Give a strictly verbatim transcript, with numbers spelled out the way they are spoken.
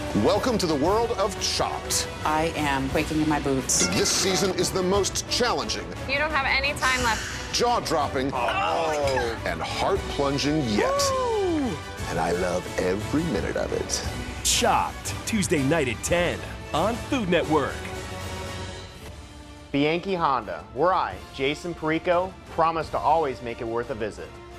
Welcome to the world of Chopped. I am quaking in my boots. This season is the most challenging. You don't have any time left. Jaw-dropping. Oh. And heart-plunging yet. Woo. And I love every minute of it. Chopped, Tuesday night at ten on Food Network. Bianchi Honda, where I, Jason Perico, promise to always make it worth a visit.